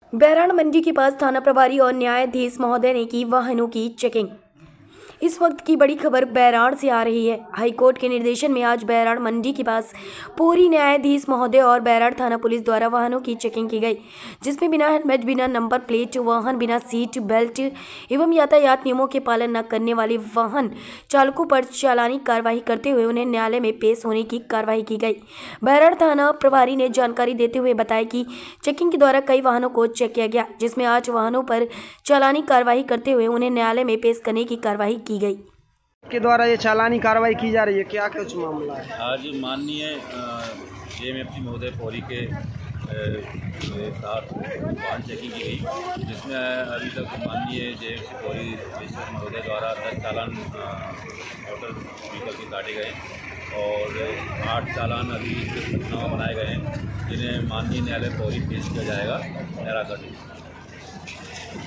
बैराड़ मंडी के पास थाना प्रभारी और न्यायाधीश महोदय ने की वाहनों की चेकिंग। इस वक्त की बड़ी खबर बैराड़ से आ रही है। हाईकोर्ट के निर्देशन में आज बैराड़ मंडी के पास पूरी न्यायाधीश महोदय और बैराड़ थाना पुलिस द्वारा वाहनों की चेकिंग की गई, जिसमें बिना हेलमेट, बिना नंबर प्लेट वाहन, बिना सीट बेल्ट एवं यातायात नियमों के पालन न करने वाले वाहन चालकों पर चालानी कार्रवाई करते हुए उन्हें न्यायालय में पेश होने की कार्रवाई की गई। बैराड़ थाना प्रभारी ने जानकारी देते हुए बताया कि चेकिंग के द्वारा कई वाहनों को चेक किया गया, जिसमें 8 वाहनों पर चालानी कार्रवाई करते हुए उन्हें न्यायालय में पेश करने की कार्रवाई की गई। के द्वारा ये चालानी कार्रवाई की जा रही है, क्या कुछ मामला है? आज माननीय जेएमएफसी महोदय पौरी के साथ वाहन चेकिंग की गई, जिसमें अभी तक माननीय जेएमएफसी पौरी महोदय द्वारा 10 चालान मोटर व्हीकल के काटे गए और 8 चालान अभी घटनाओं बनाए गए हैं, जिन्हें माननीय न्यायालय पौरी पेश किया जाएगा।